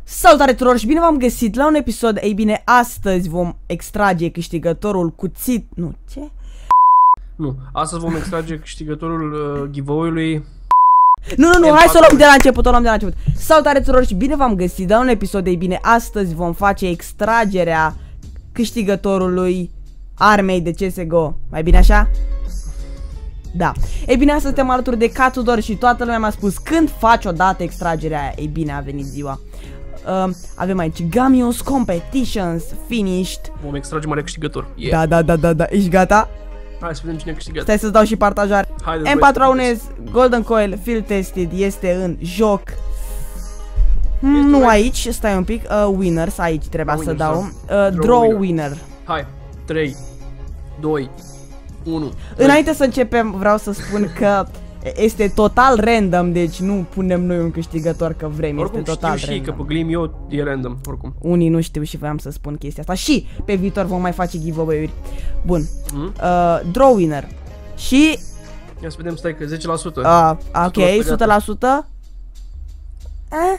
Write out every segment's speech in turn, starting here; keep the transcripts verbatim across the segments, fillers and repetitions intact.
Salutare tuturor și bine v-am găsit la un episod. Ei bine, astăzi vom extrage câștigătorul cuțit... Nu, ce? Nu, astăzi vom extrage câștigătorul uh, giveaway-ului. Nu, nu, nu, hai să o luăm de la început, o luăm de la început. Salutare tuturor și bine v-am găsit la un episod. Ei bine, astăzi vom face extragerea câștigătorului armei de C S G O. Mai bine așa? Da. Ei bine, astăzi suntem alături de Catudor și toată lumea mi-a spus când faci odată extragerea aia. Ei bine, a venit ziua. Uh, avem aici Gamios Competitions Finished. Vom extrage mare câștigător. Yeah. Da, da, da, da, da. Ești gata? Hai să vedem cine a câștigat. Stai să-ți dau și partajare. M patru A unu S Golden Coil Field Tested este în joc. Hmm, nu aici, stai un pic. Uh, winners, aici trebuia să dau. Uh, draw, draw winner. winner. Hai, trei, doi, unu. Înainte să începem, vreau să spun că este total random, deci nu punem noi un câștigător că vrem, oricum este total știu random. Și că pe Glim eu e random, oricum. Unii nu știu și voiam să spun chestia asta. Și pe viitor vom mai face giveaway-uri. Bun. Mm? Uh, draw winner. Și ia să vedem, stai că zece la sută. Uh, ok, o sută la sută. Eh?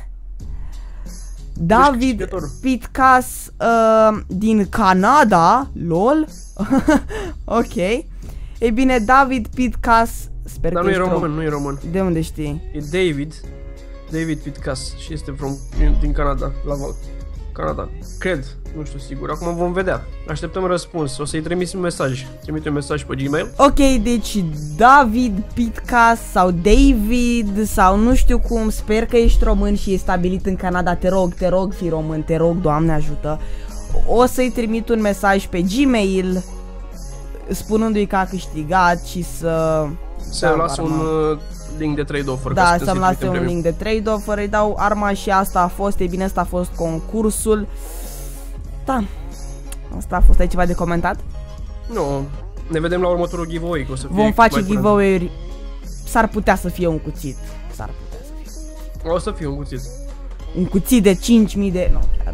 David Pitcas uh, din Canada. Lol. Ok. Ei bine, David Pitcas. Sper Dar că nu e român, rom... nu e român. De unde știi? E David. David Pitcas și este from, din Canada, Laval. Canada. Cred, nu știu sigur. Acum vom vedea. Așteptăm răspuns. O să-i trimis un mesaj. Trimite un mesaj pe Gmail. Ok, deci David Pitcas sau David sau nu știu cum. Sper că ești român și e stabilit în Canada. Te rog, te rog, fii român, te rog, Doamne ajută. O să-i trimit un mesaj pe Gmail spunându-i că a câștigat și să... Să lasă un uh, link de trade offer. Da, să-mi lase un link de trade offer. Îi dau arma și asta a fost. E bine, asta a fost concursul. Da. Asta a fost. Ai ceva de comentat? Nu. Ne vedem la următorul giveaway. Că o să fie vom face giveaway-uri. S-ar putea să fie un cuțit. S-ar putea să fie. O să fie un cuțit. Un cuțit de cinci mii de... Nu, chiar.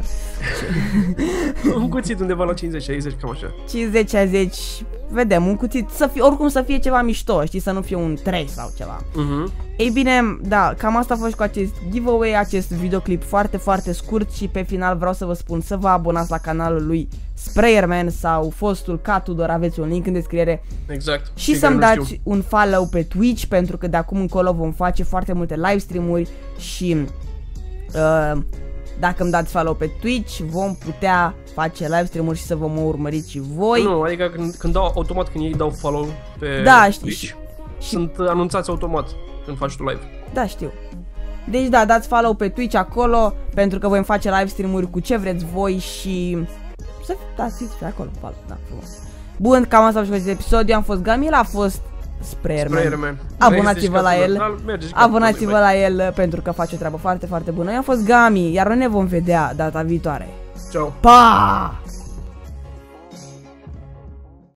Un cuțit undeva la cincizeci șaizeci, cam așa. cincizeci șaizeci. Vedem, un cuțit să fie, oricum să fie ceva mișto, știi, să nu fie un trei sau ceva. Uh-huh. Ei bine, da, cam asta a fost cu acest giveaway, acest videoclip foarte, foarte scurt și pe final vreau să vă spun să vă abonați la canalul lui Sprayerman sau fostul Catudor, aveți un link în descriere. Exact. Și să-mi dați știu. un follow pe Twitch pentru că de acum încolo vom face foarte multe livestream-uri și... Uh, dacă îmi dați follow pe Twitch, vom putea face livestream-uri și să vă mă urmăriți și voi. Nu, adică când, când dau automat, când ei dau follow pe da, știi, Twitch, și, sunt și... anunțați automat când faci tu live. Da, știu. Deci da, dați follow pe Twitch acolo, pentru că voi face livestream-uri cu ce vreți voi și... Să dați pe acolo, follow, da, frumos. Bun, cam asta a fost episodul, eu am fost Gami, el a fost Sprayerman. Sprayerman. Abonați-vă la el. Abonați-vă la el pentru că face o treabă foarte, foarte bună. Eu am fost Gami, iar noi ne vom vedea data viitoare. Ciao. Pa!